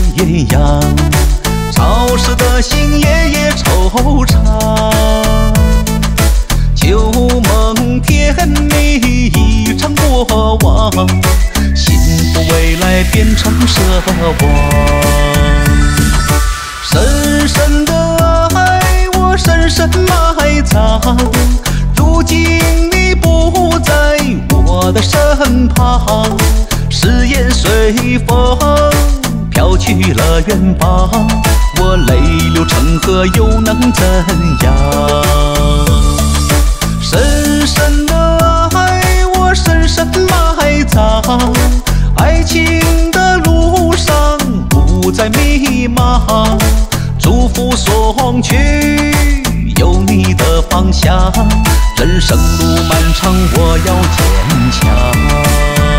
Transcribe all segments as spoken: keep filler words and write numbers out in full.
艳阳，潮湿的心夜夜惆怅。旧梦甜蜜一场过往，幸福未来变成奢望。深深的爱我深深埋藏，如今你不在我的身旁，誓言随风飘去了远方，我泪流成河又能怎样？深深的爱我深深埋藏，爱情的路上不再迷茫，祝福送去有你的方向，人生路漫长我要坚强。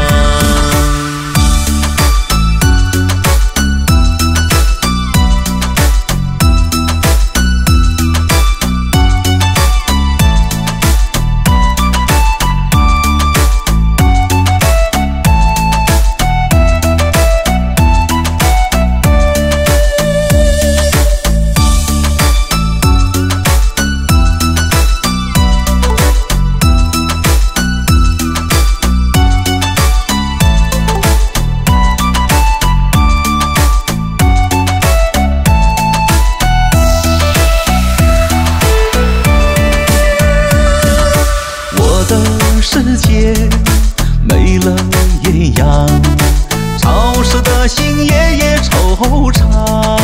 世界没了艳阳，潮湿的心夜夜惆怅。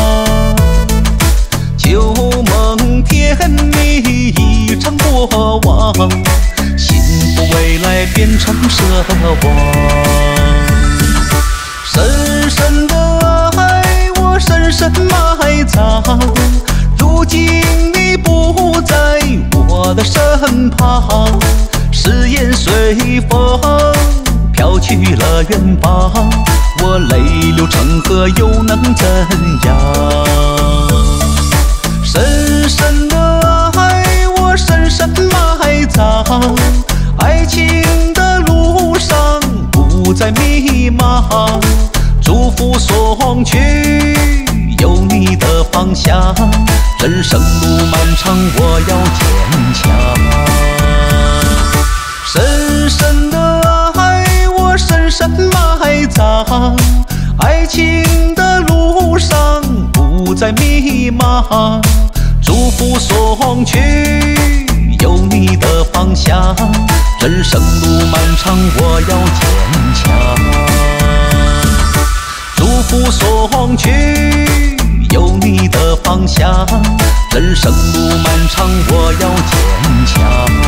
旧梦甜蜜一场过往，幸福未来变成奢望。深深的爱我深深埋藏，如今你不在我的身旁，誓言随风飘去了远方，我泪流成河又能怎样？深深的爱我深深埋藏，爱情的路上不再迷茫，祝福送去有你的方向，人生路漫长我要坚强。深深的爱我深深埋藏，爱情的路上不再迷茫，祝福送去有你的方向，人生路漫长我要坚强。祝福送去有你的方向，人生路漫长我要坚强。